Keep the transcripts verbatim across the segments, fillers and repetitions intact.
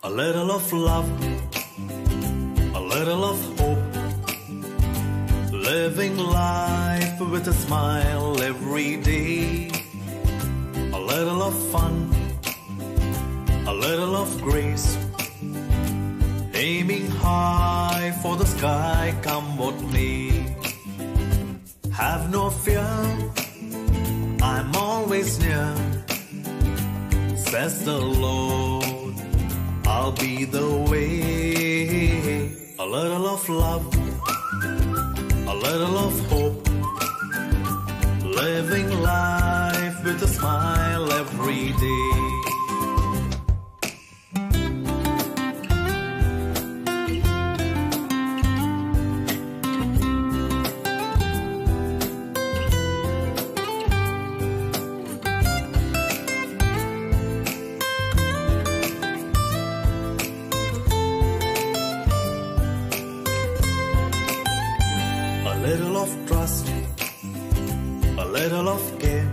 A little of love, a little of hope, living life with a smile every day. A little of fun, a little of grace, aiming high for the sky, come what may. Have no fear, I'm always near, says the Lord. I'll be the way. A little of love, a little of hope, living life with a smile every day. A little of trust, a little of care,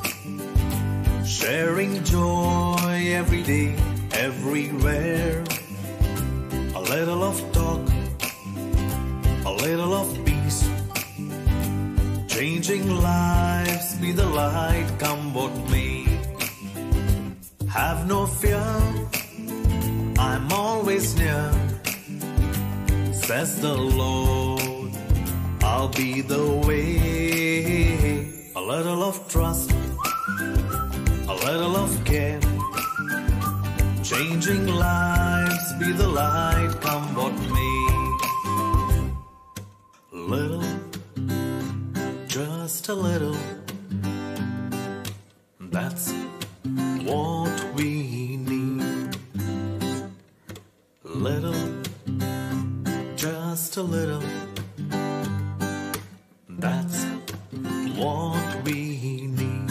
sharing joy every day, everywhere. A little of talk, a little of peace, changing lives, be the light, come what may. Have no fear, I'm always near, says the Lord. I'll be the way. A little of trust, a little of care, changing lives, be the light, come what may. Little, just a little, that's what we need. Little, just a little, that's what we need.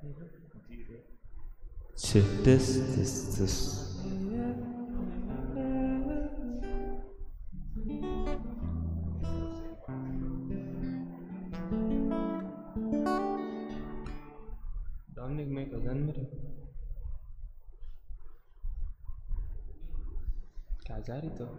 Check this, this, this. Dominic make a gun मेरे क्या जा रही तो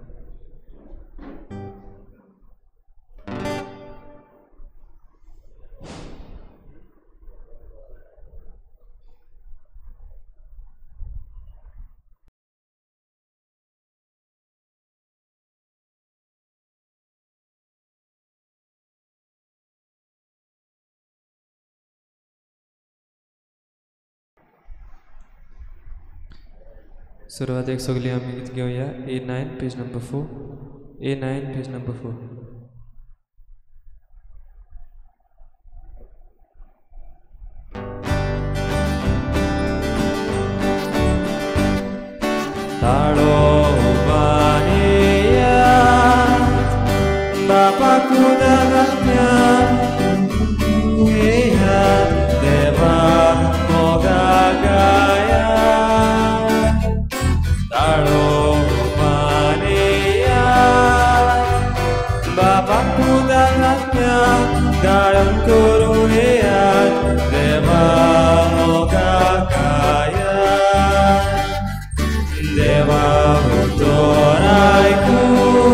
सुरुवात एक सगली आम्ही गीत घेऊया A nine page number four A nine page number four Talovania Bapakku dalamnya Ia Dewa Moga Gaya Talovania Bapakku dalamnya Dalam kurunian Dewa Moga Gaya Dewa utoraiku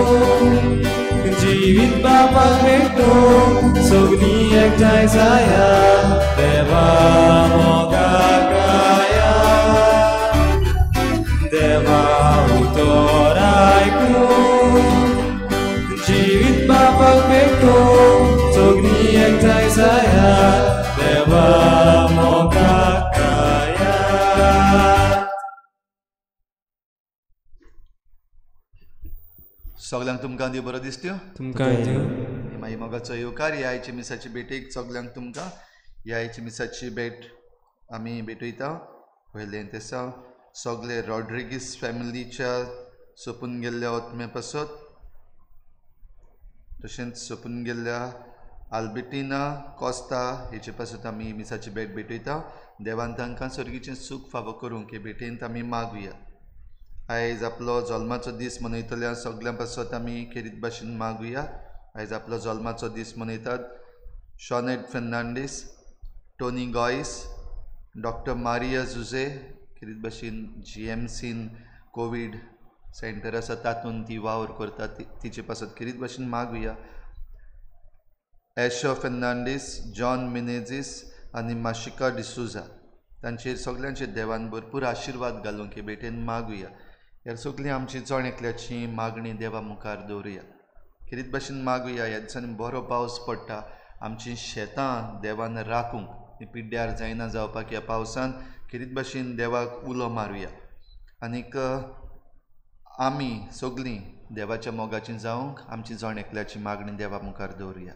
Jeevit Bapak Bekto Sogni ektai saya Dewa Moga Gaya Dewa utoraiku Jeevit Bapak Bekto Sogni ektai saya Dewa Moga Gaya सगळ्यांक तुमकां देव बरो दिसत्यो तुमकां दिव मागीर मोगाचो येवकार ह्या आयच्या मिसाची भेटेक सगळ्यांक तुमकां ह्या आयची मिसाची भेट आमी भेटयता पयलें तेसा सगळे रॉड्रिगीस फॅमिलीच्या सोंपून गेल्ल्या ओतम्या पासत तशेंच सोंपून गेल्ल्या आल्बर्टिना कॉस्ता हेचे पासत आमी मिसाची भेट भेटयता देवान तांकां सर्गीचें सूख फावो करूंक हे भेटेंत आमी मागुया आयज आपलो जल्माचो दीस मनयतल्या सगळ्यां पासत आमी खेरीत भाशेन मागुया आयज आपलो जल्माचो दीस मनयतात शॉनेट फेर्नांडीस टोनी गॉयस डॉक्टर मारिया जुजे खेरीत भाशेन G M C covid centre आसा तातूंत ती वावर करता तिचे पासत खेरीत भाशेन मागुया एशो फेर्नांडीस जॉन मिनेजीस आनी माशिका डिसुजा तांचेर सगळ्यांचेर देवान भरपूर आशिर्वाद घालूंक हे भेटेन मागुया ह्या सगळीं आमची चोणेकल्याची मागणी देवा मुखार दवरुया खेरीत भाशेन मागुया ह्या दिसांनी बरो पावस पडटा आमचीं शेतां देवान राखूंक पिड्ड्यार जायना जावपाक ह्या पावसान खेरीत भाशेन देवाक उलो मारुया आनीक आमी सगळीं देवाच्या मोगाचीं जावंक आमची जण मागणी देवा मुखार दवरुया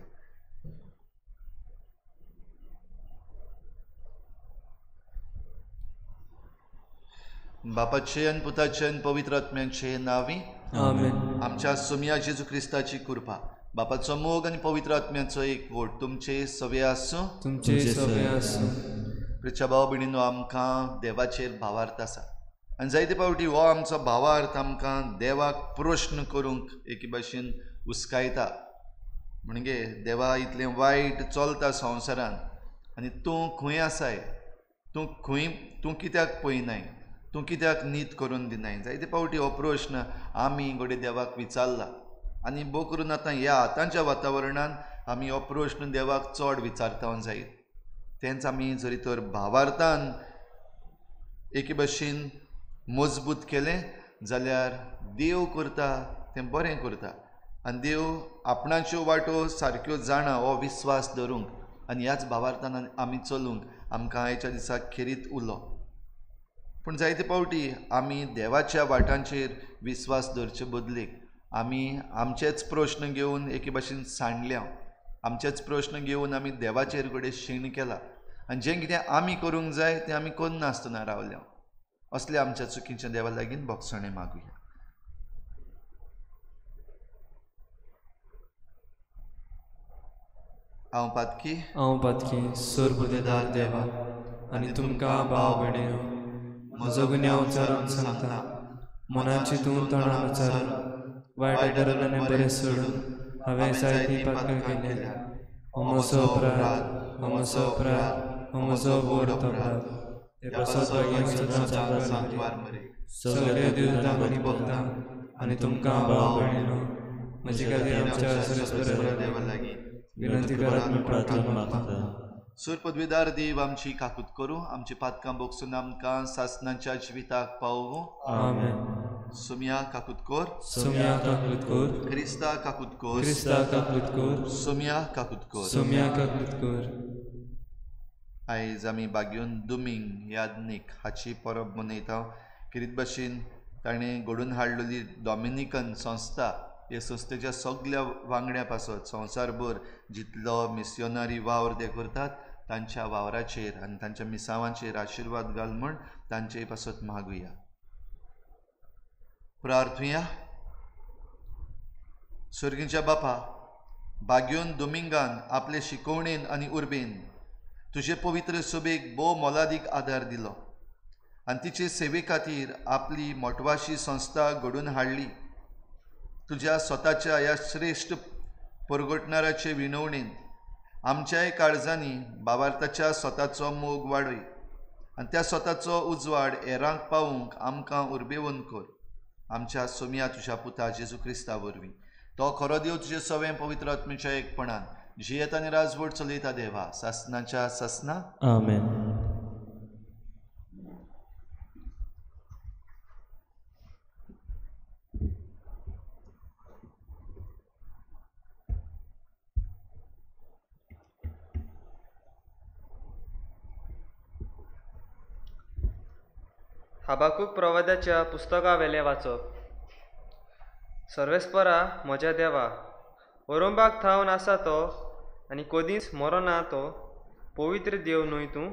बापाचे आनी पुताचे आनी पवित्र आत्म्याचे नांवी आमेन आमच्या सुमया जेजू क्रिस्ताची कृपा बापाचो मोग आनी पवित्र आत्म्याचो एक वोट तुमचे सवे आसूं तुमचे सगळे आसूं प्रिच्या भाव भयणीनो आमकां देवाचेर भावार्थ आसा आनी जायते फावटी हो आमचो भावार्थ आमकां देवाक प्रश्न करूंक एके भाशेन हुस्कायता म्हणजे देवा इतलें वायट चलता संवसारांत आनी तूं खंय आसाय तूं खंय तूं कित्याक पळयनाय तूं कित्याक नीत करून दिनाय जायते फावटी हो प्रश्न आमी घोडे देवाक विचारला आनी भोव करून आतां ह्या आतांच्या वातावरणांत आमी हो प्रश्न देवाक चड विचारता जायत तेंच आमी जरी तर भावार्थान एके भाशेन मजबूत केलें जाल्यार देव करता तें बरें करता आनी देव आपणाच्यो वाटो सारक्यो जाणा हो विस्वास धरूंक आनी ह्याच भावार्थान आमी चलूंक आमकां आयच्या दिसाक खेरीत उरलो पूण जायते फावटी आमी देवाच्या वाटांचेर विस्वास धरचे बदलेक आमी आमचेच प्रश्न घेवन एके भाशेन सांडल्या आमचेच प्रश्न घेवन आमी देवाचेर कडेन शीण केला आनी जें कितें आमी करूंक जाय तें आमी करनासतना रावल्या असले आमच्या चुकीच्या देवा लागीं बोगसणे मागुया हांव पातकी हांव पातकी सोर्गुदेदार देवा आनी तुमकां भाव भयणीनो म्हजो गुन्यांव उच्चारून सांगता मनाची तूं तोंडान उच्चारून वायट धरल्याने बरें सोडून हांवें जायती पातकां केल्या हो म्हजो अपराध हो म्हजो अपराध हो म्हजो व्हड अपराध हे प्रसाद भाग्यांक सदांच मरे सगळे दिवजां आनी भक्तां आनी तुमकां भाव भयणीनो म्हजे खातीर आमच्या सर्वेस्परा देवा लागीं विनंती करात म्हूण प्रार्थना मागता. सूर पदवीदार देव आमची काकूत करूं आमची पातकां बोगसून आमकां सासणाच्या जिविताक पावूं. आमेन. सुम्या काकूत कोर सुम्या काकूत कोर क्रिस्ता काकूत कोर क्रिस्ता काकूत कोर सुम्या काकूत कोर सुम्या काकूत कोर. आयज आमी बागयून दुमींग यादनीक हाची परब मनयता. किरीत भाशेन ताणें घडोवन हाडलेली डॉमिनिकन संस्था हे संस्थेच्या सगळ्या वांगड्या पासत संवसारभर जितलो मिस्योनरी वावर ते करतात तांच्या वावराचेर आनी तांच्या मिसांवांचेर आशिर्वाद घाल म्हण तांचे पासत मागुया. प्रार्थुया. स्वर्गीच्या बापा, बागयून दुमिंगान आपले शिकवणेन आनी उर्बेन तुजे पवित्र सभेक भोव मोलादीक आदार दिलो आनी तिचे सेवे खातीर आपली मोटवाशी संस्था घडोवन हाडली. तुज्या स्वताच्या ह्या श्रेश्ठ परगटणाराचे विनवणेन आमच्याय काळजांनी भावार्थाच्या स्वताचो मोग वाडय आनी त्या स्वताचो उजवाड हेरांक पावूंक आमकां उर्बेवन कर. आमच्या सोम्या तुज्या पुता जेजू क्रिस्ता वरवीं तो खरो देव तुजे सवें पवित्र आत्मेच्या एकपणान जियेत आनी राजवट चलयता देवा सासनाच्या सासना. आमेन. हाबाकूक प्रवादाच्या पुस्तका वेले वाचप. सर्वेस्परा म्हज्या देवा, वरोंबाक थावन आसा तो आनी कोदींच मरोना तो पवित्र देव न्हय तूं.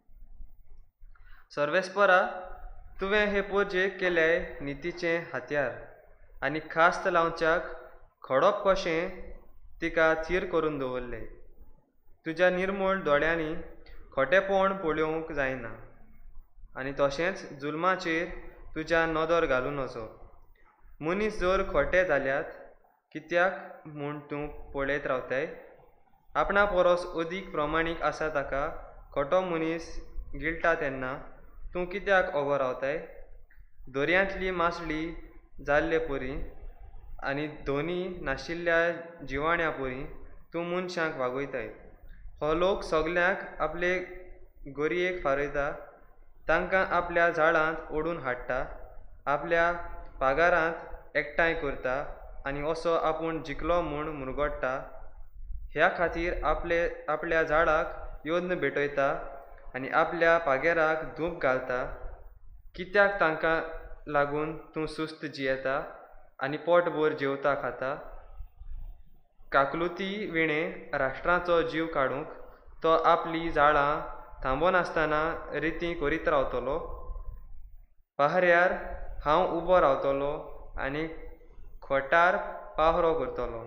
सर्वेस्परा, तुवें हे पोरजेक केल्याय नितीचें हात्यार आनी खास्त लावच्याक खडप कशें तिका थीर करून दवरलें. तुज्या निर्मळ दोळ्यांनी खोटेपण पळोवंक जायना आनी तशेंच जुल्माचेर तुज्या नदर घालून वचो. मनीस जर खोटे जाल्यात कित्याक म्हूण तूं पळयत रावताय. आपणा परस अदीक प्रमाणीक आसा ताका खोटो मनीस गिळटा तेन्ना तूं कित्याक ओगो रावताय. दर्यांतली मासळी जाल्ले परी आनी धोनी नाशिल्ल्या जिवाण्या परी तूं मनशांक वागयताय. हो लोक सगल्यांक आपले गोरयेक फारयता, तांकां आपल्या झाडांत ओडून हाडटा, आपल्या पागारांत एकठांय करता आनी असो आपूण जिखलो म्हूण मुरगोडटा. ह्या खातीर आपले आपल्या झाडाक योद्न भेटयता आनी आपल्या पागेराक धूप घालता. कित्याक तांकां लागून तूं सुस्त जियेता आनी पोटभर जेवता खाता. काकलुती विणे राष्ट्रांचो जीव काडूंक तो आपली झाडां थांबोन आसतना रिती करीत रावतलो. पहाऱ्यार हांव उबो रावतलो आनी खोटार पाहरो करतलो.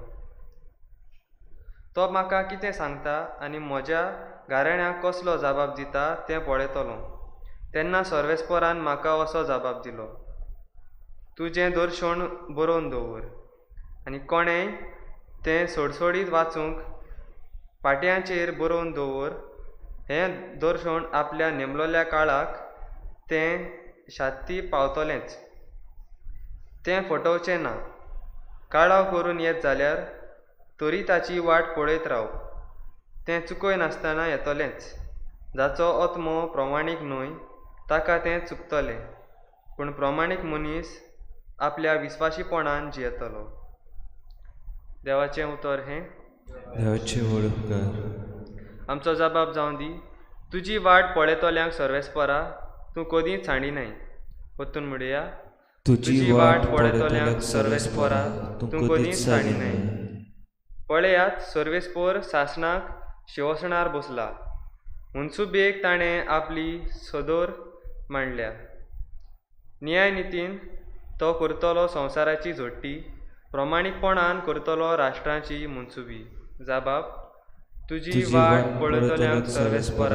तो म्हाका कितें सांगता आनी म्हज्या गाराण्याक कसलो जबाब दिता तें पळयतलो. तेन्ना सर्वेस्परान म्हाका असो जबाब दिलो, तुजें दर्शण बरोवन दवर आनी कोणेंय तें सोडसोडीत वाचूंक पाट्यांचेर बरोवन दवर. हें दर्शण आपल्या नेमलोल्या काळाक तें शात्ती पावतलेंच. तें फटोवचें ना. काळाव करून येत जाल्यार तरी ताची वाट पळयत राव. तें चुकय नासतना येतलेंच. जाचो आत्मो प्रमाणीक न्हय ताका तें चुकतलें, पूण प्रमाणीक मनीस आपल्या विस्वाशीपणान जियेतलो. देवाचें उतर हें. देवाची वळखकार. आमचो जबाब जावं दी. तुजी वाट पळयतल्यांक सर्वेस्परा तूं कदींच सांडिनाय. परतून म्हणुया, तुजी वाट पळयतल्यांक सर्वेस्परा तूं कदींच सांडिनाय. पळयात, सर्वेस्पर सासणाक शिवसणार बसला. मनसुबेक ताणें आपली सदर मांडल्या. न्याय नितीन तो करतलो संवसाराची झोडटी. प्रमाणीकपणान करतलो राष्ट्रांची मनसुबी. जाबाब, तुजी वाट पळयतल्यांक सर्वेस्परा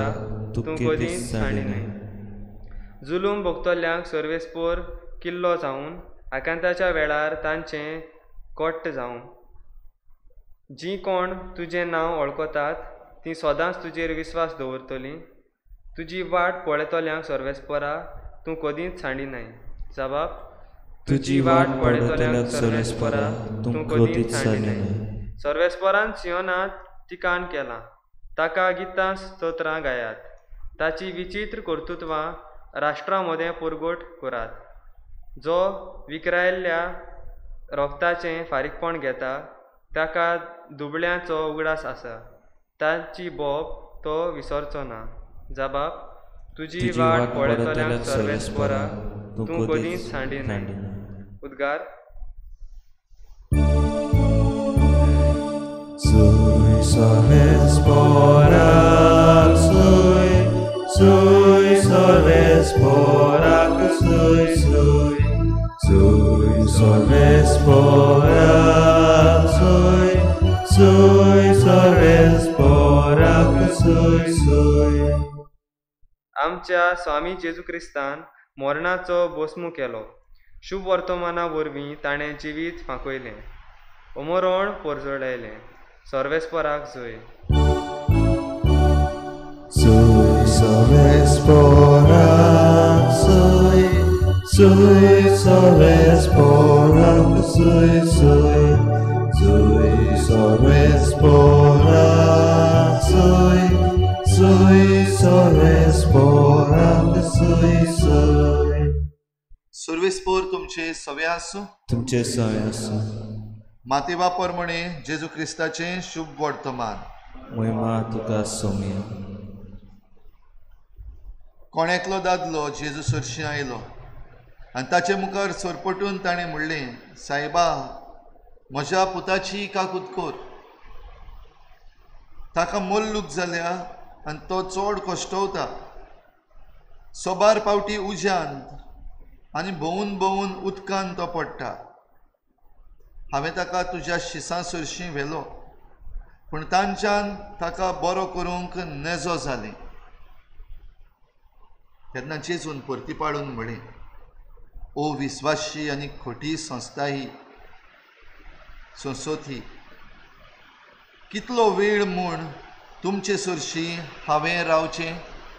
तूं कधीच सांडिनाय. जुलूम भोगतल्यांक सर्वेस्पोर किल्लो जावन आकांताच्या वेळार तांचें कोट्ट जावं. जीं कोण तुजें नांव वळखतात तीं सदांच तुजेर विस्वास दवरतलीं. तुजी वाट पळयतल्यांक सर्वेस्परा तूं कधीच सांडिनाय. जबाब: तुजी वाट पळयतल्यांक सर्वेस्परा तूं कधीच सांडिनाय. सर्वेस्परान सियोनांत ठिकाण केलां, ताका गितां स्तोत्रां गायात. ताची विचित्र कर्तुत्वां राष्ट्रां मदें पुरगोट करात. जो विखरायल्ल्या रोगताचें फारीकपण घेता ताका दुबळ्यांचो उगडास आसा. ताची बोब तो विसरचो ना. जबाब: तुजी वाट पळयतल्यांक सर्वेस्परा तूं कधीच सांडिनाय. उद्गार: Sui sorvesporak, sui, sui sorvesporak, sui, sui, sui sorvesporak, sui, sui sorvesporak, sui, sui. आमच्या स्वामी जेजू क्रिस्तान मरणाचो बोसमू केलो. शुभ वर्तमाना वरवीं ताणें जिवीत फांकयलें, अमरण परजळयलें. सर्वेस्पराक जय. Sui sorvesporak, sui, sui sorvesporak, sui, sui, sui sorvesporak, sui, sui sorvesporak, sui, sui. सर्वेस्पोर तुमचे सवे आसूं. तुमचे सवे आसूं. मातेवा परमणे जेजू क्रिस्ताचें शुभ वर्तमान. महिमा तुका सोम्या. कोणेकलो दादलो जेजू सरशी आयलो आनी ताचे मुखार सरपटून ताणें म्हणलें, सायबा, म्हज्या पुताची काकूत कोर. ताका मोल्लूक जाल्या आनी तो चड कश्टवता. सोबार पावटी उज्यांत आनी भोंवून भोंवून उदकांत तो पडटा. हांवें ताका तुज्या शिसां सरशीं व्हेलो, पूण तांच्यान ताका बरो करूंक नेजो जालें. तेन्ना जेजून परती पाडून म्हळें, ओ विस्वाशी आनी खोटी संस्था ही संसोथी, कितलो वेळ म्हूण तुमचे सरशी हांवें रावचें?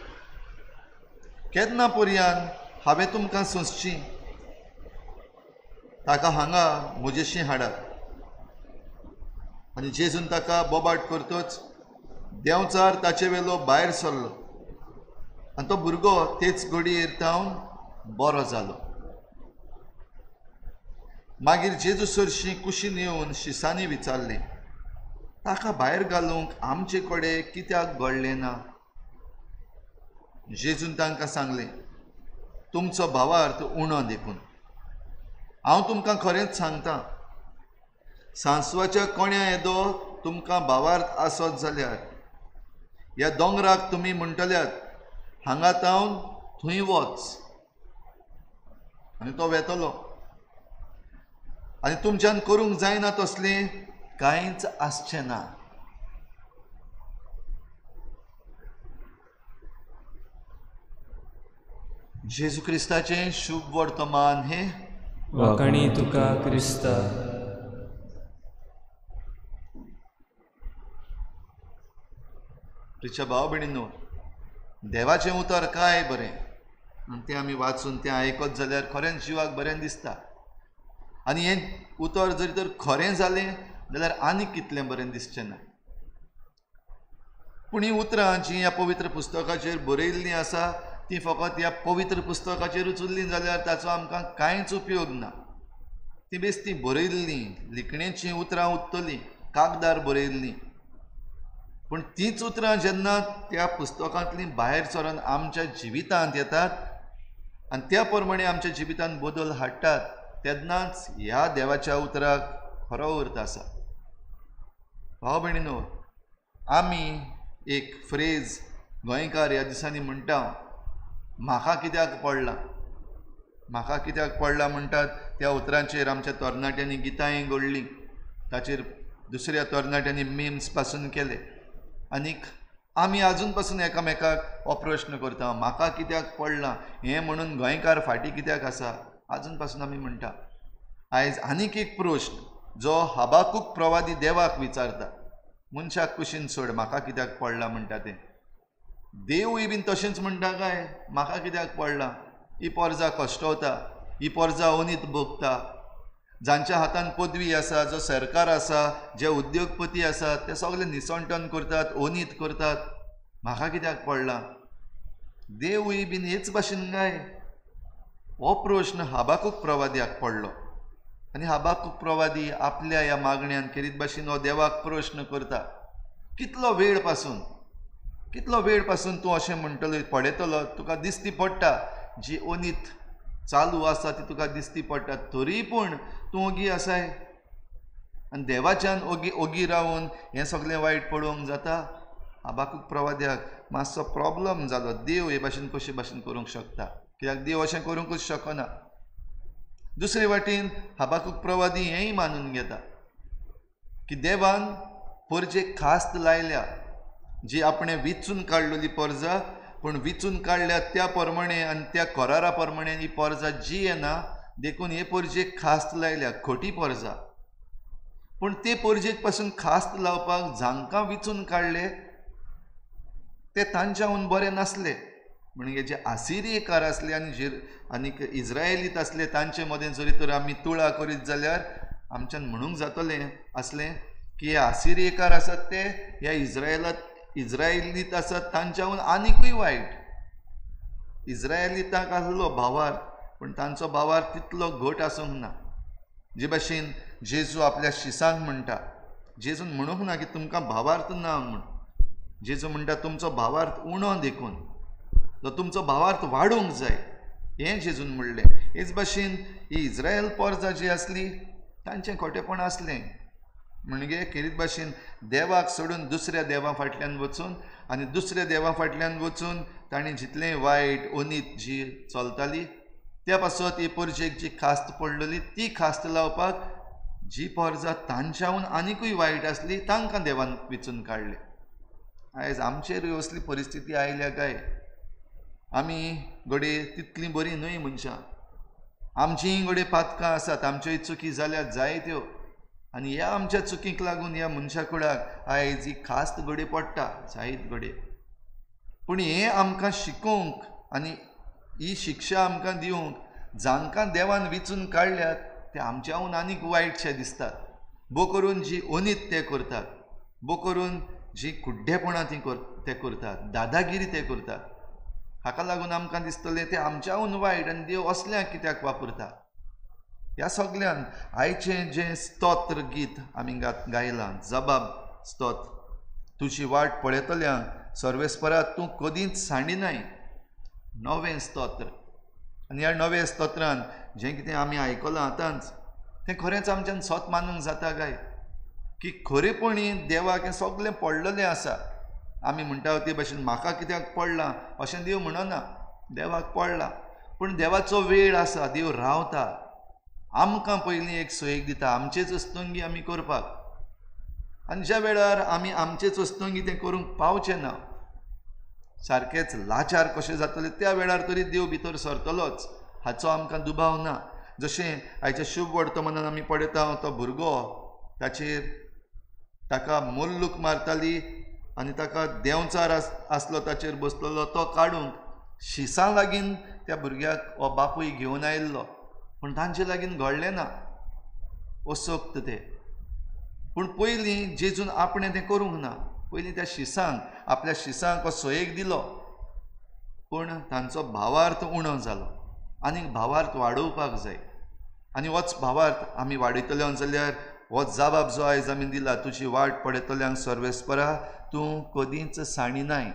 केन्ना पर्यान हांवें तुमकां सोंसचीं? ताका हांगा म्हजेशी हाडात. आनी जेजून ताका बोबाट करतोच देंवचार ताचे वेलो भायर सरलो आनी तो भुरगो तेच घडयेर तावन बरो जालो. मागीर जेजू सरशी कुशीन येवन शिसांनी विचारलें, ताका भायर घालूंक आमचे कडेन कित्याक घडलें ना? जेजून तांकां सांगलें, तुमचो भावार्थ उणो देखून. हांव तुमकां खरेंच सांगतां, सांसवाच्या कोण्या येदो तुमकां भावार्थ आसत जाल्यार ह्या दोंगराक तुमी म्हणटल्यात, हांगा तावन थंय वच, आनी तो वेतलो. आनी तुमच्यान करूंक जायना तसलें कांयच आसचें ना. जेजू क्रिस्ताचें शुभ वर्तमान हे वाकणी तुका क्रिस्ता. तुझ्या भाव भयणींनो, देवाचें उतर काय बरें, आनी तें आमी वाचून तें आयकत जाल्यार खरेंच जिवाक बरें दिसता. आनी हें उतर जरी तर खरें जालें जाल्यार आनीक कितलें बरें दिसचें ना. पूण हीं उतरां जीं ह्या पवित्र पुस्तकाचेर बरयल्लीं आसा ती फकत ह्या पवित्र पुस्तकाचेरूच उरलीं जाल्यार ताचो आमकां कांयच उपयोग ना. ती बेश्टी बरयल्लीं लिखणेचीं उतरां उत्तलीं, कागदार बरयल्लीं. पूण तीच उतरां जेन्ना त्या पुस्तकांतलीं भायर सरून आमच्या जिवितांत येतात आनी त्या प्रमाणे आमच्या जिवितांत बदल हाडटात, तेन्नाच ह्या देवाच्या उतराक खरो अर्थ आसा. भाव भयणीनो, आमी एक फ्रेज गोंयकार ह्या दिसांनी म्हणटा, म्हाका कित्याक पडलां. म्हाका कित्याक पडलां म्हणटात त्या उतरांचेर आमच्या तरणाट्यांनी गितांय घडलीं, ताचेर दुसऱ्या तरणाट्यांनी मिम्स पासून केले. आनीक आमी आजून पासून एकामेकाक हो प्रश्न करता, म्हाका कित्याक पडलां हें म्हणून गोंयकार फाटीं कित्याक आसा, आजून पासून आमी म्हणटा. आयज आनीक एक प्रश्न जो हबाकूक प्रवादी देवाक विचारता, मनशाक कुशीन सोड, म्हाका कित्याक पडलां म्हणटा तें. देवूय बीन तशेंच म्हणटा काय, म्हाका कित्याक पडलां. ही पोरजां कश्टवता, ही पोरजां अनीत भोगता, जांच्या हातान पदवी आसा, जो सरकार आसा, जे उद्योगपती आसात ते सगळे निसंटन करतात, अनीत करतात, म्हाका कित्याक पडलां. देवूय बीन हेच भाशेन काय. हो प्रश्न हबाकूक प्रवाद्याक पडलो आनी हबाकूक प्रवादी आपल्या ह्या मागण्यांत खेरीत भाशेन हो देवाक प्रश्न करता. कितलो वेळ पासून कितलो वेळ पासून तूं अशें म्हणटलो पळयतलो, तुका दिसती पडटा जी अनीत चालू आसा ती तुका दिसती पडटा, तरी पूण तूं ओगी आसाय आनी देवाच्यान ओगी ओगी रावन हें सगळें वायट पळोवंक जाता. हबाकूक प्रवाद्याक मातसो प्रॉब्लम जालो, देव हे भाशेन कशे भाशेन करूंक शकता, कित्याक देव अशें करूंकूच शकना. दुसरे वाटेन हबाकूक प्रवादी हेंय मानून घेता की देवान परजेक खास्त लायल्या, जी आपणे विचून काडलेली पर्जा, पूण विचून काडल्या त्या प्रमाणे आनी त्या करारा प्रमाणे ही पर्जा जी येना, देखून हे पर्जेक खास्त लायल्या, खोटी पर्जा. पूण ते पर्जेक पासून खास्त लावपाक जांकां विचून काडले ते तांच्याहून बरे नासले. म्हणजे जे आसिरियेकार आसले आनी जे आनीक इज्रायलीत आसले तांचे मदें जरी तर आमी तुळा करीत जाल्यार आमच्यान म्हणूंक जातलें आसलें की हे आसिरियेकार आसात ते ह्या इज्रायलात इज्रायलीत आसात तांच्याहून आनिकूय वायट. इज्रायलीताक आसलो भावार्थ, पूण तांचो भावार्थ तितलो घट आसूंक ना. जे भाशेन जेजू आपल्या शिसांक म्हणटा, जेजून म्हणूंक ना की तुमकां भावार्थ ना म्हूण, जेजू म्हणटा तुमचो भावार्थ उणो देखून, तो तुमचो भावार्थ वाडूंक जाय, हें जेजून म्हणलें. हेच भाशेन ही इज्रायल पर्जा जी आसली तांचें खोटेपण आसलें. म्हणजे खेरीत भाशेन देवाक सोडून दुसऱ्या देवा फाटल्यान वचून आनी दुसऱ्या देवा फाटल्यान वचून ताणें जितलें वायट अनीत जी चलताली त्या पासत ही पर्जेक जी खास्त पडलेली ती खास्त लावपाक जी पर्जा तांच्याहून आनिकूय वायट आसली तांकां देवान विचून काडले. आयज आमचेर असली परिस्थिती आयल्या काय. आमी घडये तितलीं बरीं न्हय मनशां, आमचींय घडये पातकां आसात, आमच्योय चुकी जाल्यात जायत्यो, आनी ह्या आमच्या चुकीक लागून ह्या मनशा कुळाक आयज ही खास्त घडये पडटा जायत घडये. पूण हें आमकां शिकोवंक आनी ही शिक्षा आमकां दिवंक जांकां देवान विचून काडल्यात ते आमच्याहून आनीक वायटशे दिसतात. बो करून जी अनीत ते करतात, बो करून जी कुड्डेपणां ती ते करतात, दादागिरी ते करतात, हाका लागून आमकां दिसतलें ते आमच्याहून वायट आनी देव असल्यांक कित्याक वापरता. ह्या सगळ्यान आयचें जें स्तोत्र गीत आमी गायलां, जबाब स्तोत्र, तुजी वाट पळयतल्यांक सर्वेस्परा तूं कदींच सांडिनाय, नवें स्तोत्र. आनी ह्या नव्या स्तोत्रान जें कितें आमी आयकलां आतांच तें खरेंच आमच्यान सोत मानूंक जाता काय की खरेपणी देवाक हें सगळें पडलेलें आसा. आमी म्हणटा ते भाशेन म्हाका कित्याक पडलां अशें देव म्हणना, देवाक पडलां. पूण देवाचो वेळ आसा, देव रावता, आमकां पयलीं एक सयेक दिता आमचेच अस्तंगी आमी करपाक, आनी ज्या वेळार आमी आमचेच अस्तंगी तें करूंक पावचे ना, सारकेंच लाचार कशें जातलें त्या वेळार तरी देव भितर सरतलोच, हाचो आमकां दुबाव ना. जशें आयच्या शुभ वर्तमानान आमी पळयता तो भुरगो, ताचेर ताका मल्लूक मारताली आनी ताका देंवचार आसलो ताचेर बसलेलो तो काडूंक शिसां लागीं त्या भुरग्याक हो बापूय घेवन आयिल्लो, पूण तांचे लागीं घडलें ना असोक्त तें. पूण पयलीं जेजून आपणें तें करूंक ना, पयलीं त्या शिसांक आपल्या शिसांक हो सयेक दिलो, पूण तांचो भावार्थ उणो जालो. आनी भावार्थ वाडोवपाक जाय, आनी होच भावार्थ आमी वाडयतले जाल्यार हो जबाब जो आयज आमी दिला, तुजी वाट पळयतल्यांक सर्वेस्परा तूं कदींच साणिनाय.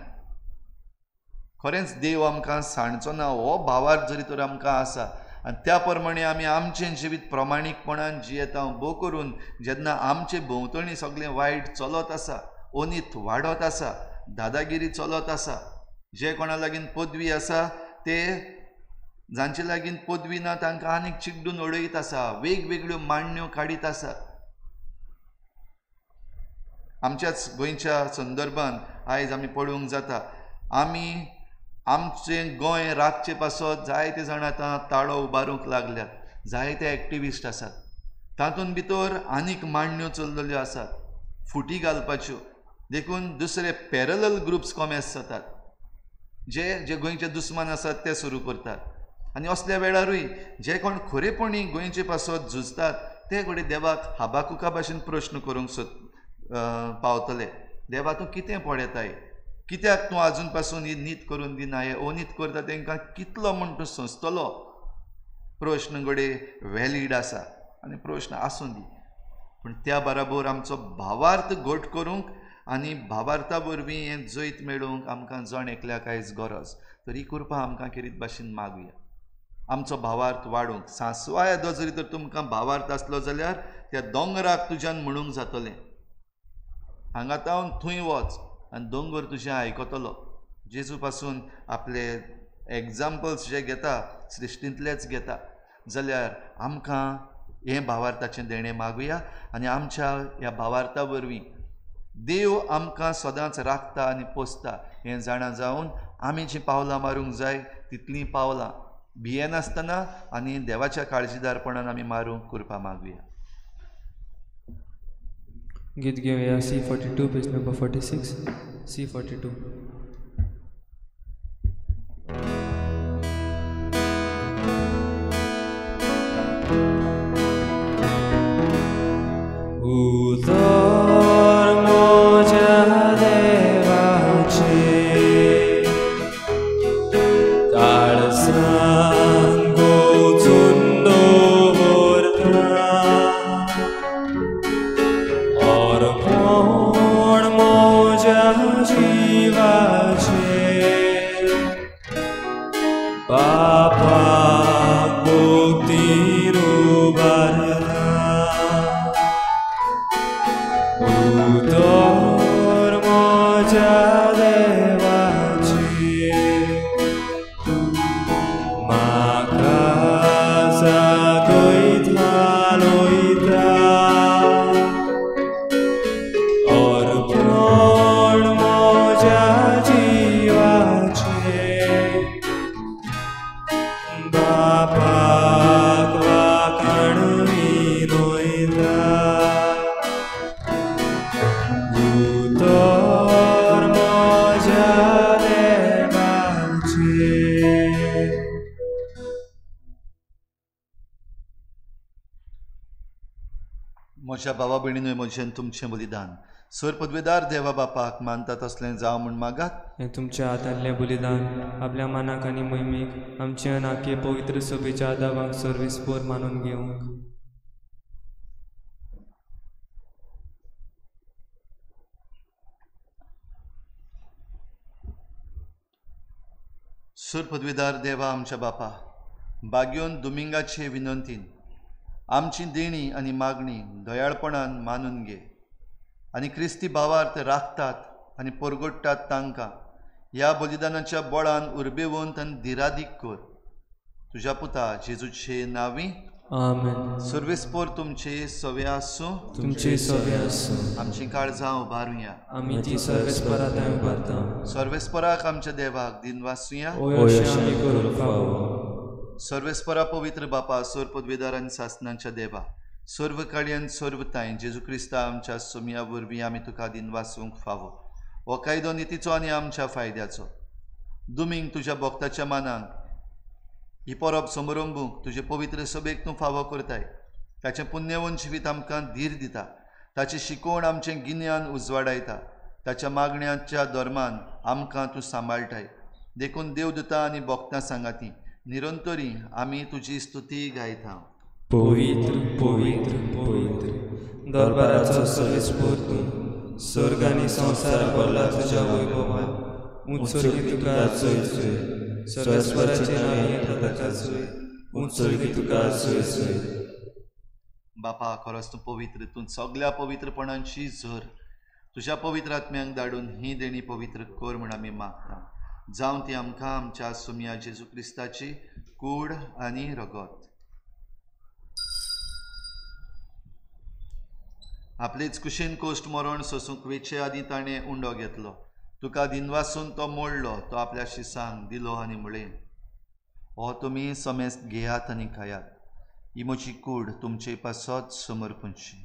खरेंच देव आमकां साणचो ना हो भावार्थ जरी तर आमकां आसा, आनी त्या प्रमाणे आमी आमचें जिवीत प्रमाणीकपणान जियेता. भोव करून जेन्ना आमचे भोंवतणी सगळें वायट चलत आसा, अनीत वाडत आसा, दादागिरी चलत आसा, जे कोणा लागीं पदवी आसा ते जांचे लागीं पदवी ना तांकां आनीक चिड्डून उडयत आसा, वेगवेगळ्यो मांडण्यो काडीत आसा. आमच्याच गोंयच्या संदर्भान आयज आमी पळोवंक जाता आमी आमचें गोंय रातचे पासत जायते जाण आतां ताळो उबारूंक लागल्यात जायते एक्टिविस्ट आसात तातूंत भितर आनीक मांडण्यो चल्लेल्यो आसात फुटी घालपाच्यो देखून दुसरे पॅरलल ग्रुप्स कॉमेस जातात जे जे गोंयचे दुस्मान आसात ते सुरू करतात आनी असल्या वेळारूय जे कोण खरेपणी गोंयचे पासत झुजतात ते घडये देवाक हाबाकुका भाशेन प्रश्न करूंक सोद पावतले देवा तूं कितें पळयताय कित्याक तूं आजून पासून ही नीत करून दिना हे अनीत करता तांकां कितलो म्हण तूं सोंसतलो प्रश्न घडये वॅलीड आसा आनी प्रश्न आसूं दी पूण त्या बराबर आमचो भावार्थ घट करूंक आनी भावार्था वरवीं हें जैत मेळोवंक आमकां जण एकल्याक आयज गरज तर ही कृपा आमकां किरीत भाशेन मागुया आमचो भावार्थ वाडूंक सांसवा येदो जरी तर तुमकां भावार्थ आसलो जाल्यार त्या दोंगराक तुज्यान म्हणूंक जातलें हांगा तावन थंय वच आनी दोंगर तुजें आयकतलो जेजू पासून आपले एग्जाम्पल्स जे घेता सृश्टींतलेच घेता जाल्यार आमकां हें भावार्थाचें देणें मागुया आनी आमच्या ह्या भावार्था वरवीं देव आमकां सदांच राखता आनी पोसता हें जाणा जावन आमी जीं पावलां मारूंक जाय तितलीं पावलां भियेनासतना आनी देवाच्या काळजीदारपणान आमी मारूंक कृपा मागुया गीत घेवया C forty two page number forty six C forty two उदर मोज्या देवाचे काळजान गोचून दवरता अर्पण मोज्या जिवाचे बापाक भोक्तीन उबारता उदर मोज्या देवाचे म्हाका जागयता लोयता अर्पण मोज्या जिवाचे बापाक वाकण विनोयता उदर मोज्या देवाचे म्हज्या भावा भयणीनूय म्हजें तुमचें बलिदान सर पदवेदार देवा बापाक मानता तसलें जावं म्हूण मागात हें तुमच्या हातांतलें बलिदान आपल्या मनाक आनी मोहिमेक आमचे नाके पवित्र सभेच्या आदावाक सर्विस्पोर मानून घेवंक सर पदवेदार देवा आमच्या बापा बागयोन दुमिंगाचे विनंतीन आमची देणी आनी मागणी दयाळपणान मानून घे आनी क्रिस्ती भावार्थ राखतात आनी परगडटात तांकां ह्या बलिदानाच्या बळान उर्बेवंत आनी धिरादीक कर तुज्या पुता जेजूचे नांवी आमेन सर्वेस्पोर तुमचे सवे आसूं तुमचे सवे आसूं आमची काळजां उबारुया आमी ती सर्वेस्परांत उबारता सर्वेस्पराक आमच्या देवाक दिन वाचुया ओयशें आमी करूंक फावो सर्वेस्परा पवित्र बापा सर पदवेदार आनी सासणांच्या देवा सर्व काळयेन सर्व ताय जेजू क्रिस्ता आमच्या सोमया वरवीं आमी तुका दिन वाचूंक फावो हो कायदो नितीचो आनी आमच्या फायद्याचो दुमींग तुज्या भक्ताच्या मानांक ही परब समारंभूक तुजे पवित्र सभेक तूं फावो करताय ताचें पुण्यवन जिवीत आमकां धीर दिता ताची शिकोवण आमचें गिन्यान उजवाडायता ताच्या मागण्यांच्या धर्मान आमकां तूं सांबाळटाय देखून देवदूतां आनी भक्तां सांगाती निरंतरी आमी तुजी स्तुती गायता पवित्र पवित्र पवित्र दरबाराचो सर्वेस्पोर तूं स्वर्ग आनी संवसार भरला तुज्या वैभवान उंचोलगी तुका चोय चोय सर्वेस्पराचें नांव येता ताका चोय उंचोलगी तुका चोय चोय बापा खरोच तूं पवित्र तूं सगळ्या पवित्रपणांची झर तुज्या पवित्र आत्म्यांक धाडून ही देणी पवित्र कर म्हूण आमी मागता जावं ती आमकां आमच्या सुम्या जेजू क्रिस्ताची कूड आनी रगत आपलेच कुशीन कोश्ट मरण सोसूंक वेचे आदी ताणें उंडो घेतलो तुका दिनवासून तो मोडलो, तो आपल्या शिसांक दिलो आनी म्हळें, हो तुमी समेस्त घेयात आनी खायात, ही म्हजी कूड तुमचे पासत समर्पणची.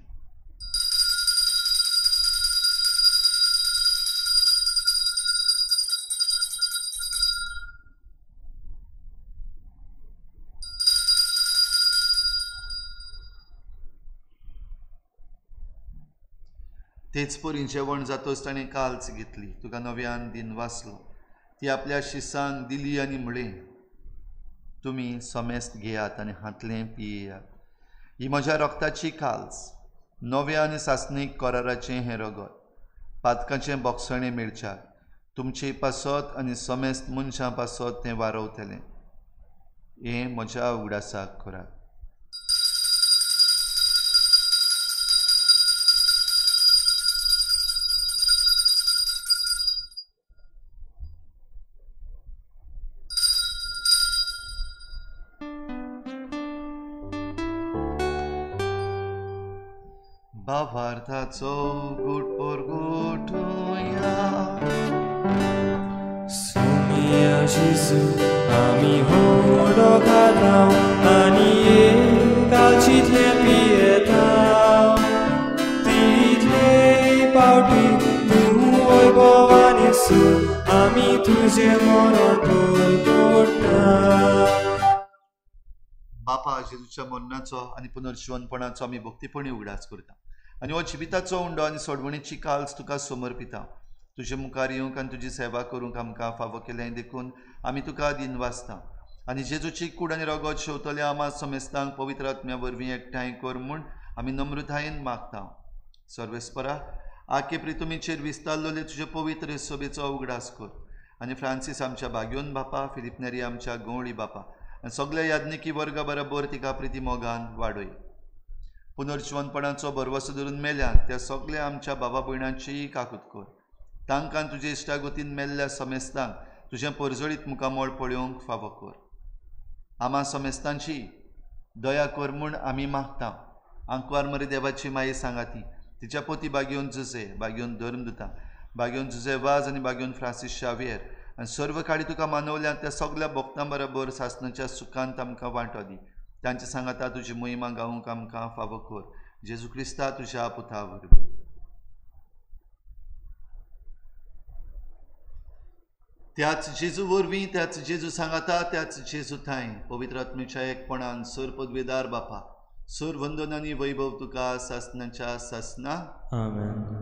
तेच परी जेवण जातच ताणें काल्च घेतली, तुका नव्यान दिन वाचलो, ती आपल्या शिसांक दिली आनी म्हळें, तुमी समेस्त घेयात आनी हातलें पियेयात, ही म्हज्या रक्ताची काल्च, नव्या आनी सासणीक कराराचें हें रगत, पातकाचें बोगसणें मेळच्याक तुमचे पासत आनी समेस्त मनशां पासत तें वारवतलें. हें म्हज्या उगडासाक करात. भावार्थाचो घोट परगोटुया. सोमिया जेजू आमी होडो घालाव आनी एकाचीतलें पियेताव, तितले पावटी तूं वैभवान येसू आमी तुजें मरण परगोटना. बापा जेजूच्या मरणाचो आनी पुनर्जीवनपणाचो आमी भक्तीपणी उगडास करता आनी हो जिविताचो उंडो आनी सोडवणेची काल्स तुका समर्पिता. तुजे मुखार येवंक आनी तुजी सेवा करूंक आमकां फावो केलें देखून आमी तुका दिन वाचता आनी जेजूची कूड आनी रगत शेवतल्या आमा समेस्तांक पवित्र आत्म्या वरवीं एकठांय कर म्हूण आमी नम्रतायेन मागता. सर्वेस्परा, आखे प्रितुमीचेर विस्तारलेले तुजे पवित्र सभेचो उगडास कर आनी फ्रांसीस आमच्या बागयोन बापा, फिलिप नेरी आमच्या गवळी बापा आनी सगळ्या याज्ञिकी वर्गा बरोबर तिका प्रिती मोगान वाडय. पुनर्जीवनपणाचो भरवसो धरून मेल्यान त्या सगळ्या आमच्या बाबा भयणांचीय काकूत कर. तांकां तुजे इश्टागतीन मेल्ल्या समेस्तांक तुजें परजळीत मुखामोळ पळोवंक फावो कर. आमा समेस्तांची दया कर म्हूण आमी मागता. आंकवार मरे देवाची माई सांगाती, तिच्या पोती बागयोन जुजे, बागयोन धर्मदुता, बागयोन जुजे वाज आनी बागयोन फ्रांसीस शावियर आनी सर्व काळी तुका मानवल्या त्या सगळ्या भक्तां बरोबर सासणाच्या सुखांत आमकां वांटो दी. तांचे सांगाता तुजी महिमा गावूंक आमकां फावो कर. जेजू क्रिस्ता तुज्या पुता वरवीं. त्याच जेजू वरवीं, त्याच जेजू सांगाता, त्याच जेजू थंय पवित्र आत्मेच्या एकपणान सर पदवेदार बापा, सर वंदन आनी वैभव तुका सासणाच्या सासणा. आमेन.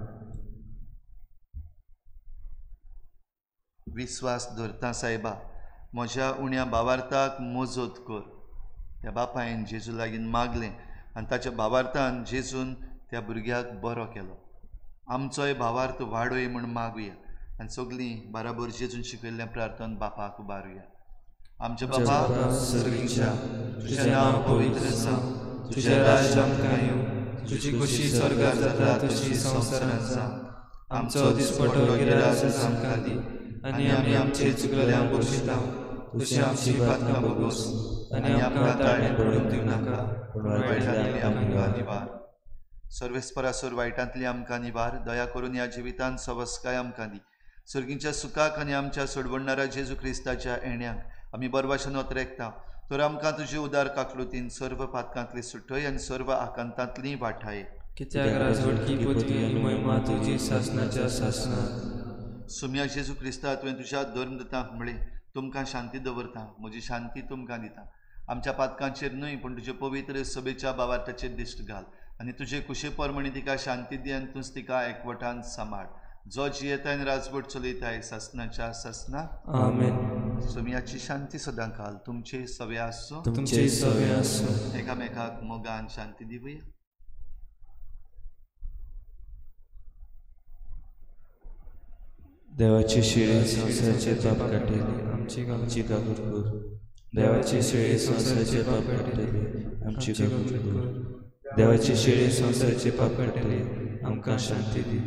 विश्वास धरता सायबा, म्हज्या उण्या भावार्थाक मोजत कर. त्या बापायन जेजू लागीं मागलें आनी ताच्या भावार्थान जेजून त्या भुरग्याक बरो केलो. आमचोय भावार्थ वाडय म्हूण मागुया आनी सगळीं बराबर जेजून शिकयल्लें प्रार्थन बापाक उबारुया. आमचे बाबा सर्गीच्या, तुजें नांव पवित्र जावं, तुजें राज्य आमकां येवं, तुजी खुशी स्वर्गांत जाता तशी संवसारांत जावं. आमचो दिसपटो गिरास आमकां दी आनी आमी आमचे चुकलेल्यांक बक्षितांव, तशी आमची पातकां बोगोस आनी आमकां ताळणे पडूंक दिवं नाका, पूण वायटांतली आमकां निवार. सर्वेस्परासोर वायटांतली आमकां निवार. दया करून ह्या जिवितांत सवस्काय आमकां दी. सर्गीच्या सुखाक आनी आमच्या सोडवणाऱ्या जेजू क्रिस्ताच्या येण्याक आमी बरभाशेन वतरेकता. तर आमकां तुजी उदार काकलुतीन सर्व पातकांतली सुटय आनी सर्व आकांतांतली वाठाय. कित्याक राजवटकी पृथ्वी आनी महिमा तुजी सासणाच्या सासणांत. सुम्या जेजू क्रिस्ता तुवें तुज्या धर्मदतांक म्हळें, तुमकां शांती दवरता, म्हजी शांती तुमकां दिता. आमच्या पातकांचेर न्हय पूण तुजे पवित्र सभेच्या भावार्थाचेर दिश्ट घाल आनी तुजे कुशे परमणी तिका शांती दी आनी तूंच तिका एकवटान सांबाळ. जो जियेताय आनी राजवट चलयताय सासणाच्या सासणा. आमेन. सुम्याची शांती सदां घाल. तुमचे सवे आसूं. तुमचे सवे आसूं. एकामेकाक मोगान शांती दिवया. देवाची शिळे संवसाराचे पाप काडटली, आमची आमची काकूट कर. देवाची शिळे संवसाराचे पाप काडटली, आमची काकूट कर. देवाची शिळे संवसाराचे पाप काडटली, आमकां शांती दी.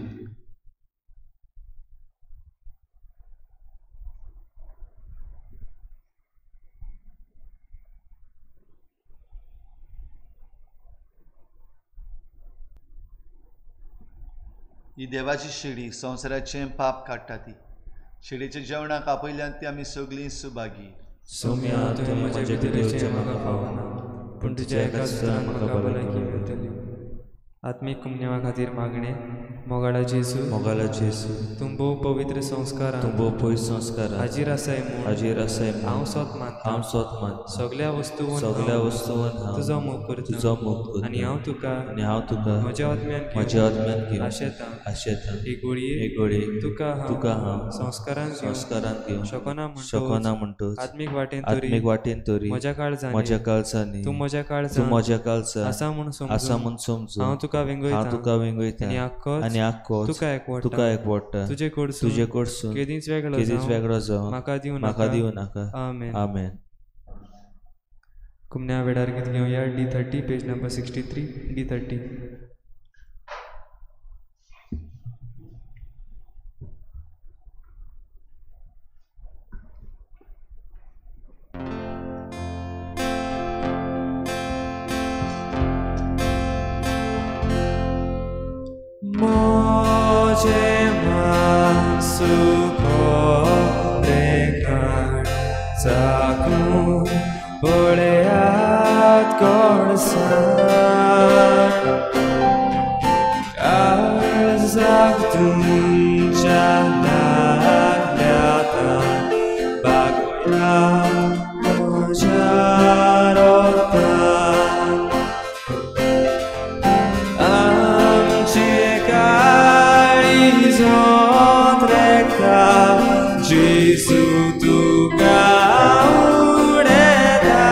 ही देवाची शिडी संवसाराचें पाप काडटा ती. शिडेच्या जेवणाक आपयल्यान ती आमी सगळीं सुभागी. सौम्या तुवें म्हजे भितरचे म्हाका पावना, पूण तुज्या एका सुत्रान म्हाका भलायकी मेळटली. आत्मीक कुमन्यावा खातीर मागणे. मोगाळा जेजू, मोगाला जेजू, तूं भोव पवित्र संस्कार तूं भोव पयस संस्कार हाजीर आसाय म्हूण हाजीर आसाय हांव सोत मानता. हांव सोत मान सगळ्या वस्तूंवन सगळ्या हांव वस्तूंवन हांव तुजो मोग करता. तुजो मोग करता. आनी हांव तुका आनी हांव तुका म्हज्या आत्म्यान म्हज्या आत्म्यान घेवन आशेतां. आशेतां. ही गोळये हे गोळे तुका तुका हांव हांव संस्कारान संस्कारान घेवन शकना शकना म्हणटोच म्हणटोच आत्मीक वाटेन आत्मीक तरी वाटेन तरी म्हज्या काळजांनी म्हज्या काळजांनी तूं म्हज्या तूं काळजांत म्हज्या काळजांत आसा म्हूण आसा समजून म्हूण समजून हांव तुका हांव वेंगयतां. तुका वेंगयतां. आनी आख्खोच आनी आख्खोच तुका एकवटा. तुका एकवटा. तुजे कडसून तुजे कडसून केदींच वेगळो केदींच जावं वेगळो जावं म्हाका दिवं म्हाका नाका. दिवं नाका. आमेन. आमेन. कुमन्या वेळार गीत घेवया. D thirty page number sixty three. D thirty. मोजे सुखो रेखाड चाकून पळयात गोडसाण काळजाक तुमच्या लागल्यातान बागोया म्हज्या रोतान. आमची काळीजोत रेखा जेजू तुका आवडेता.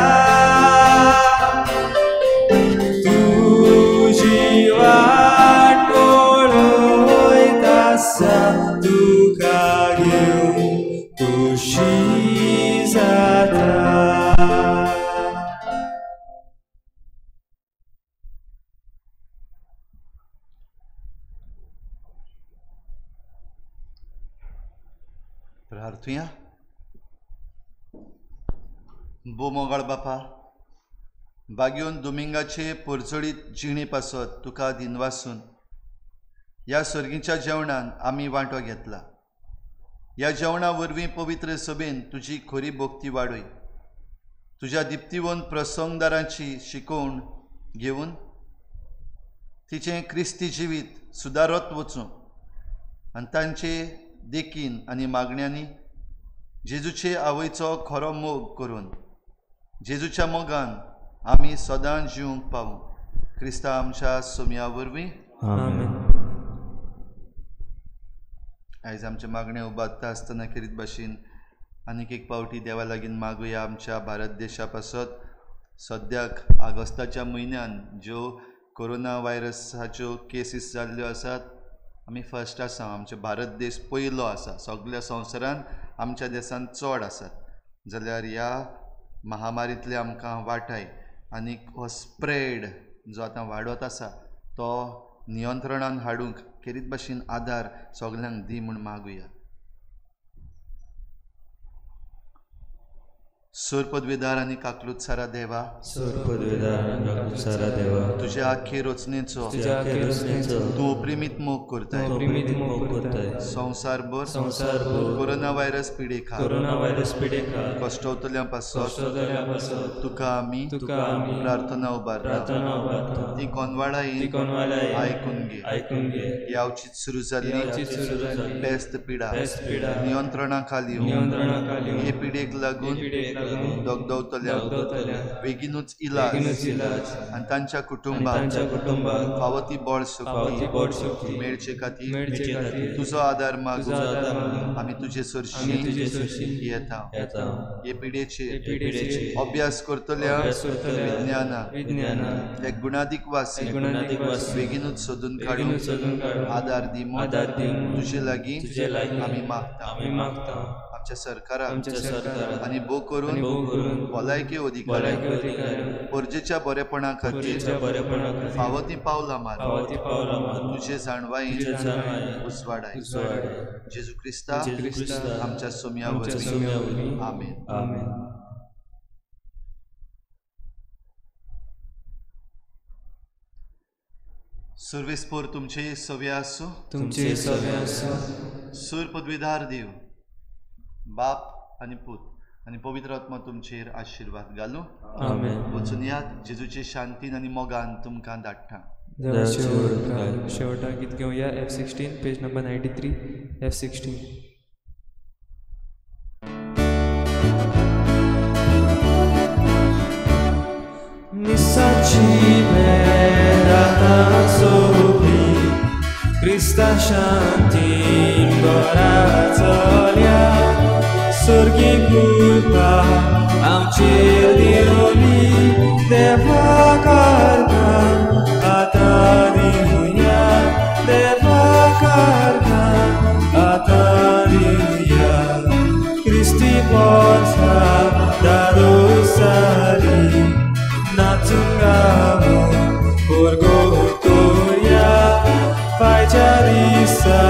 तुजी वाट पळयत आसा तुका घेवन खुशी जाता. प्रार्थुया. बो मोगाळ बापा, बागयोन दोमिंगाचे परचडीत जिणे पासत तुका दिनवासून ह्या सर्गीच्या जेवणान आमी वांटो घेतला. ह्या जेवणा वरवीं पवित्र सभेन तुजी खरी भोक्ती वाडय. तुज्या दिप्तीवन प्रसंगदारांची शिकोवण घेवन तिचें क्रिस्ती जिवीत सुदारत वचूं आनी तांचे देखीन आनी मागण्यांनी जेजूचे आवयचो खरो मोग करून जेजूच्या मोगान आमी सदां जिवंक पावूं. क्रिस्ता आमच्या सोम्या वरवीं. आमेन. आयज आमचे मागणे उबारता आसतना खेरीत भाशेन आनीक एक पावटी देवा लागीं मागुया. आमच्या भारत देशा पासत सद्याक ऑगस्टाच्या म्हयन्यान ज्यो कोरोना व्हायरसाच्यो केसीस जाल्ल्यो आसात, आमी फर्स्ट आसा. आमचे भारत देश पयलो आसा. सगळ्या संवसारान आमच्या देशांत चड आसात. जाल्यार ह्या महामारींतले आमकां वाटाय आनीक हो स्प्रेड जो आतां वाडत आसा तो नियंत्रणान हाडूंक खेरीत भाशेन आदार सगल्यांक दी म्हूण मागुया. सूर पदवीदार आनी काकलुतसारा देवा, सूर पदवीदार आनी काकलुतसारा देवा, तुज्या आख्खे रचनेचो तुज्या आख्खे रचनेचो तूं अप्रिमीत मोग करताय. तूं अप्रिमीत मोग करताय. संवसारभर संवसारभर कोरोना व्हायरस पिडेका कोरोना व्हायरस पिडेका कश्टवतल्यां पासत कश्टवतल्यां पासत तुका आमी तुका आमी प्रार्थना उबारता. प्रार्थना उबारता. ती कोनवाळा ती कोनवाळा आयकून घे. आयकून घे. यावचीत सुरू जाल्ली यावचीत सुरू जाल्ली पेस्त पिडा पेस्त पिडा नियंत्रणा खाली नियंत्रणा खाली हे पिडेक लागून हे पिडेक लागून दगदवतल्या दगदवतल्या बेगीनूच इलाज बेगीनूच इलाज आनी तांच्या आनी कुटुंबाक तांच्या कुटुंबाक फावो ती बोड फावो ती शक्ती बोड शक्ती मेळचे खातीर मेळचे खातीर तुजो आदार तुजो मागून आदार मागून आमी तुजे आमी सरशी तुजे सरशी येता. येता. हे पिडेचे हे पिडेचे अभ्यास करतल्या अभ्यास करतल्या विज्ञानाक विज्ञानाक एक गुणादीक वासी गुणादीक वासी बेगीनूच सोदून काडून बेगीनूच सोदून काडून आदार दी म्हूण आदार दी म्हूण तुजे लागीं तुजे लागीं आमी मागता. आमी मागता. आमच्या सरकाराक आमच्या सरकाराक आनी भोव आनी करून भोव करून भलायकी भलायकी अधिकाऱ्यांक अधिकाऱ्यांक परजेच्या बरेपणा खातीर परजेच्या बरेपणा खातीर फावो ती पावलां मार. फावो ती पावलां मार. तुजे जाणवायेन तुजे जाणवायेन उसवाडाय. उसवाडाय. जेजू क्रिस्ता जेजू क्रिस्ता आमच्या सोम्या आमच्या वरवीं. सोम्या वरवीं. आमेन. आमेन. सर्वेस्पोर तुमचे सव्या आसूं. तुमचे सवे आसूं. सूर पदवीदार देव, बाप आनी पूत आनी पवित्र आत्मा तुमचेर आशिर्वाद घालूं. आमेन. वचून यात जेजूचे शांतीन आनी मोगान तुमकां धाडटा. देवाची ओळख. शेवटा गीत घेऊया F sixteen page number ninety three F sixteen. Misaci merata sobi Krista shantin gorazolia Surgi kulpa amchir dioli Deva kargan ata dinuya Deva kargan ata dinuya Kristi porsa darusari Natungamo Urgotoria Paijarisa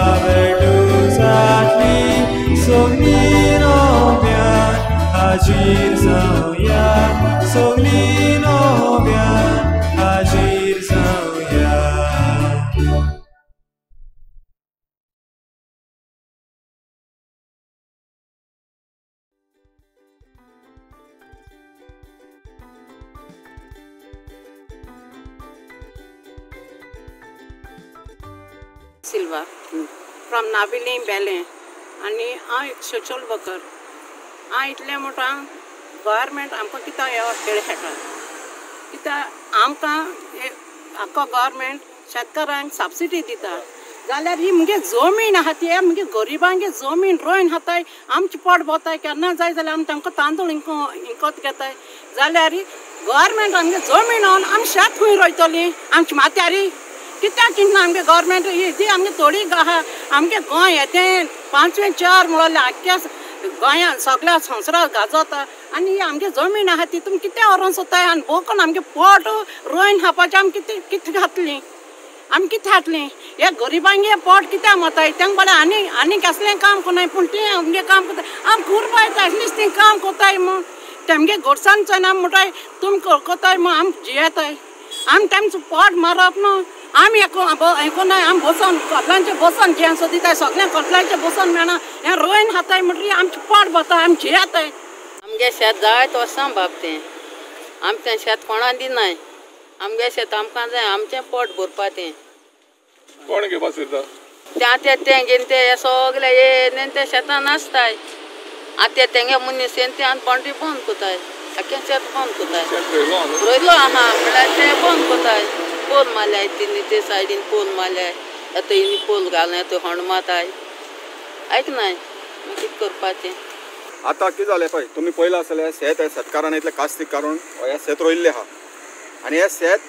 Verduzatli Sognino Bian Agir Zauya Sognino Bian Agir Zauya. Silva from Navili Bele आणि हांव एक social worker. हांव इतलें मोठा government आमकां कित्याक ह्यो खेळ खेळटा कित्याक आमकां आख्खो गव्हर्मेंट शेतकारांक सबसिडी दिता जाल्यार ही मुगे जमीन आहा ती मुगे गरिबांगे जमीन रोवन खाताय आमचे पोट भरताय केन्ना जाय जाल्यार आमी तांकां तांदूळ इंको इंकोत घेताय जाल्यार गव्हर्मेंट आमगे जमीन आवन आमी शेत खंय रोयतलीं आमची माथ्यारी कित्याक चिंतना आमगे गव्हर्मेंट ही आमगे थोडी आहा आमगे गोंय येतें पांचवें चार म्हणल्यार आख्ख्या गोंयांत सगळ्या संवसारांत गाजता आनी ही आमगे जमीन आहा ती तुमी कितें व्हरोन सोदताय आनी भोंवून आमगे पोट रोवन खावपाचें आमी कितें कितें घातलीं आमी कितें घातलीं हे गरिबांगे पोट कित्याक माताय तांकां बोले आनी आनी कसलें काम कोनाय पूण तें आमगे काम कोताय आमी कुरबाय येताय नुस्तें काम कोताय म्हूण तेमगे गोडसाण चोयना म्हणटाय तुमी कोताय म्हूण आमी जियेताय आमी तेमचो पोट मारप न्हू आमी कोनाय आमी बसोन कतलांचे बसोन जें सोदिताय सगळें कतलांचे बसोन मेळना हें रोवन खाताय म्हणटरी आमचें पोट भरताय आमी जियेताय. आमगे शेत जायत वर्सां बाबतें आमी तें शेत कोणा दिनाय आमगे शेत आमकां जाय आमचें पोट भरपा तें कोण घेवपा सोदता त्या तें तें घेवन ते सगळे ये ते शेतान आसताय आतां ते तेंगे मनीस येवन ते आनी बाउंड्री बंद कोताय आख्खें शेत बंद कोताय रोयलो आहा म्हणल्यार तें बंद कोताय पोल मारल्याय तिनी ते सायडीन पोल मारल्याय आतां इनी पोल घालून आतां हण माताय आयकनाय कितें करपाचें. आतां कितें जालें पळय तुमी पयलें आसलें शेत हे शेतकारान इतलें कास्तीक काडून हे शेत रोयल्लें आहा आनी हे शेत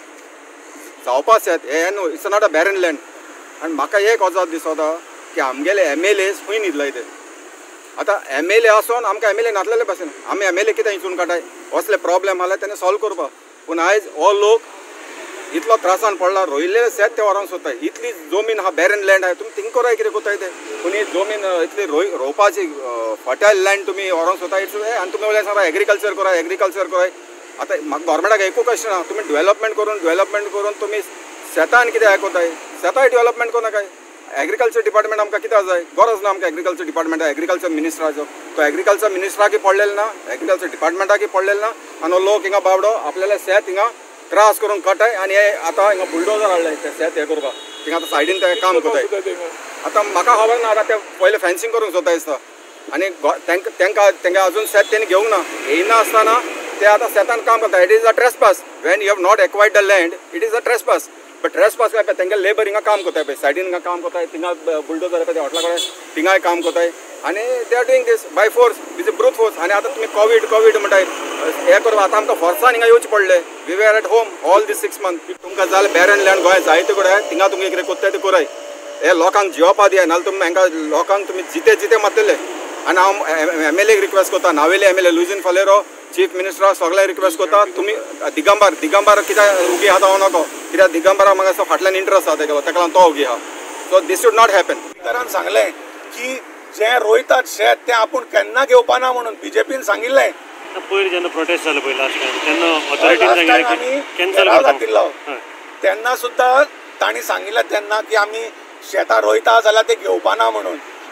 जावपा शेत हे न्हू it's not a barren land आनी म्हाका एक अजाप दिसता की आमगेले एम एल एज खंय न्हिदलाय ते आतां एम एल ए आसून आमकां एम एल ए नासलेले भाशेन आमी एम एल ए कितें हिंचून काडटाय असले प्रॉब्लेम आसले तेणे सॉल्व करपा पूण आयज हो लोक इतलो त्रासान पडला रोयिल्लें शेत ते व्हरोन सोदताय इतली जमीन आहा बॅरन लँड आहा तुमी थिंक कोराय कितें कोताय ते पूण ही जमीन इतली रोय रोवपाची फर्टायल लँड तुमी व्हरोन सोदताय इट्स आनी तुमी वयल्यान सांगता एग्रिकल्चर कराय एग्रिकल्चर कराय आतां म्हाका गव्हर्मेंटाक एकूच क्वेश्चन आहा तुमी डेव्हलपमेंट करून डेव्हलपमेंट करून तुमी शेतान कितें आयकोताय शेताय डेव्हलपमेंट कोनाकाय एग्रिकल्चर डिपार्टमेंट आमकां कित्याक जाय गरज ना आमकां एग्रिकल्चर डिपार्टमेंटा एग्रिकल्चर मिनिस्टराचो तो एग्रिकल्चर मिनिस्टराकय पडलेलो ना एग्रिकल्चर डिपार्टमेंटाकय पडलेलो ना आनी हो लोक हिंगा बावडो आपल्याला शेत हिंगा क्रॉस करून काटाय आनी हे आतां हिंगा बुलडोजर हाडलाय ते शेत हे करपाक थिंगा आतां सायडीन ते काम कोताय आतां म्हाका खबर ना आतां ते पयले फेन्सिंग करूंक सोदताय दिसता आनी तांकां तांकां तांकां अजून शेत तेणी घेवंक ना येयना आसतना ते आतां शेतान काम करता it is a trespass when you have not acquired the land it is a trespass but trespass काय पळय तांगे लेबर हिंगा काम कोताय पळय सायडीन हिंगा काम कोताय थिंगा बुलडोजर पळय हॉटला कडेन थिंगाय काम कोताय आनी they are doing this by force is a brute force आनी आतां तुमी कोवीड कोवीड म्हणटाय हे करप आतां आमकां फोर्सान हिंगा येवचे पडले we were at home all this six month तुमकां जालें बॅरन लँड गोंय जायते कडेन थिंगा तुमी कितें कोत्ताय ते कोराय हे लोकांक जिवपा दियाय नाल्यार तुमी हांकां लोकांक तुमी जिते जिते मारतले आनी हांव एम एल ए रिक्वेस्ट करता Navelim M L A Luizinho Faleiro chief मिनिस्टराक सगळ्यांक रिक्वेस्ट करता तुमी दिगंबर दिगंबर कित्याक उगी आहा तो नाको कित्याक दिगंबराक म्हाका असो फाटल्यान इंट्रस्ट आहा तेका ताका लागून तो उगी आहा so this should not happen. तरान सांगलें की जे रोयतात शेत तें आपूण केन्ना घेवपाना म्हणून बीजेपीन सांगिल्लें पयर जेन्ना प्रोटेस्ट जालो पळय लास्ट टायम तेन्ना ऑथॉरिटीन सांगिल्लें कॅन्सल घातिल्लो तेन्ना सुद्दां तांणी सांगिल्लें तेन्ना की आमी शेतां रोयता जाल्यार ते घेवपाना म्हणून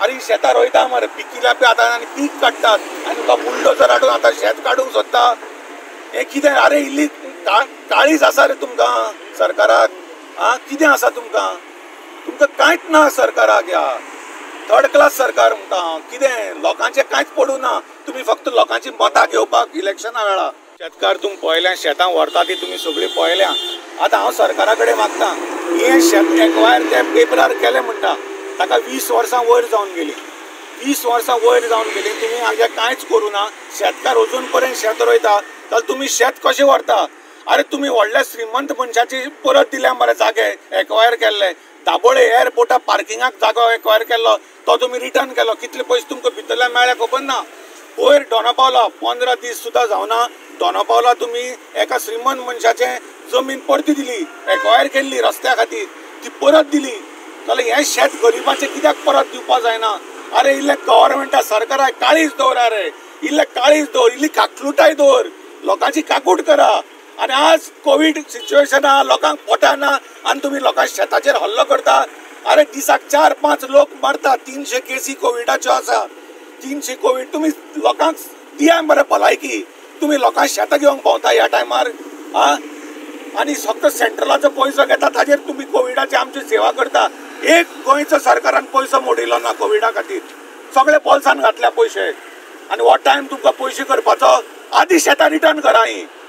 अरे शेतां रोयता मरे पिकिल्या पी आतां आनी पीक काडटात आनी तुका बुलडोजर हाडून आतां शेत काडूंक सोदता हें कितें अरे इल्ली काळीज आसा रे तुमकां सरकाराक आं कितें आसा तुमकां तुमकां कांयच ना सरकाराक ह्या थर्ड क्लास सरकार म्हणटा कितें लोकांचें कांयच पडूं ना तुमी फक्त लोकांची मतां घेवपाक इलेक्शना वेळा शेतकार तुमी पळयल्या शेतां व्हरता ती तुमी सगळीं पळयल्या आतां हांव सरकारा कडेन मागतां हें शेत एक्वायर ते पेपरार केलें म्हणटा ताका वीस वर्सां वयर जावन गेली वीस वर्सां वयर जावन गेली तुमी हाजें कांयच करूं ना शेतकार अजून पर्यंत शेत रोयता जाल्यार तुमी शेत कशें व्हरता अरे तुमी व्हडल्या श्रीमंत मनशाची परत दिल्या मरे जागे एक्वायर केल्ले दाबोळे एअरपोर्टा पार्किंगाक जागो एक्वायर केल्लो तो तुमी रिटर्न केलो कितले पयशे तुमकां भितरल्या मेळ्ळे खबर ना वयर दोनापावला पंदरा दीस सुद्दां जावना दोनापावला तुमी एका श्रीमंत मनशाचें जमीन परती दिली एक्वायर केल्ली रस्त्या खातीर ती परत दिली जाल्यार हें शेत गरिबाचें कित्याक परत दिवपाक जायना अरे इल्लें गव्हर्मेंटा सरकाराक काळीज दवर अरे इल्लें काळीज दवर इल्ली काकलुटाय दवर लोकांची काकूट करा आनी आज कोवीड सिच्युएशन आहा लोकांक पोटाना आनी तुमी लोकां शेताचेर हल्लो करता अरे दिसाक चार पांच लोक मरता तीनशे केसी कोविडाच्यो आसा तीनशे कोवीड तुमी लोकांक दिया मरे भलायकी तुमी लोकांक शेतां घेवंक भोंवता ह्या टायमार आं आनी फक्त सेंट्रलाचो पयसो घेता ताजेर तुमी कोविडाची आमची सेवा करता एक गोंयचो सरकारान पयसो मोडिल्लो ना कोविडा खातीर सगळे बॉल्सान घातल्या पयशे आनी हो टायम तुमकां पयशे करपाचो आदी शेतां रिटर्न करा ही